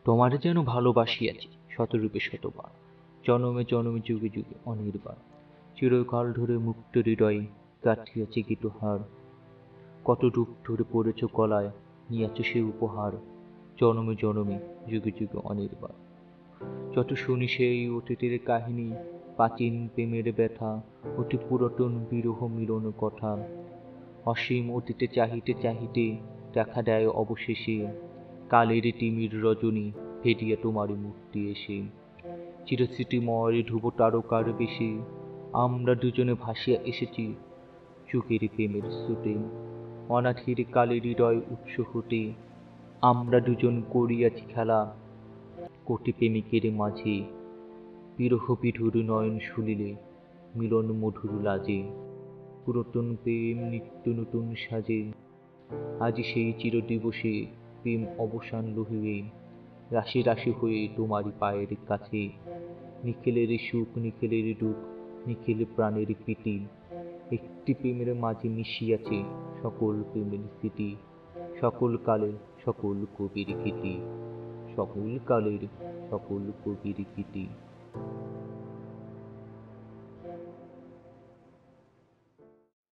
তোমারে যেন ভালোবাসিয়াছি শতরূপে শতবার, জনমে জনমে যুগে যুগে অনির্বার। চিরকাল ধরে মুক্ত হৃদয়ে কাটিয়াছে গীতহার, কত রূপ ধরে পড়েছ গলায়, নিয়াছ সে উপহার। জনমে জনমে যুগে যুগে অনির্বার। যত শুনি সেই অতীতের কাহিনী, প্রাচীন প্রেমের ব্যথা, অতি পুরাতন বিরহ মিলন কথা। অসীম অতীতে চাহিতে চাহিতে দেখা দেয় অবশেষে, কালের তিমির রজনী ফেটিয়া তোমার মূর্তি এসে। চিরস্মৃতিময় ধ্রুব তারকার বেশে আমরা দুজনে ভাসিয়া এসেছি যুগের প্রেমের স্রোতে। অনাথির কালের হৃদয় উৎস হতে আমরা দুজন করিয়াছি খেলা কোটি প্রেমিকের মাঝে। বিরহ বিধুর নয়ন শুলিলে মিলন মধুর লাজে, পুরাতন প্রেম নিত্য নতুন সাজে। আজি সেই চির দিবসে প্রেম অবসান রহিবে, রাশি রাশি হয়ে তোমারই পায়ের কাছে। নিখিলের সুখ নিখিলের দুঃখ নিখিল প্রাণের প্রীতি, একটি প্রেমের মাঝে মিশিয়াছে সকল প্রেমের স্মৃতি। সকল কালের সকল কবির গীতি, সকল কালের সকল কবির গীতি।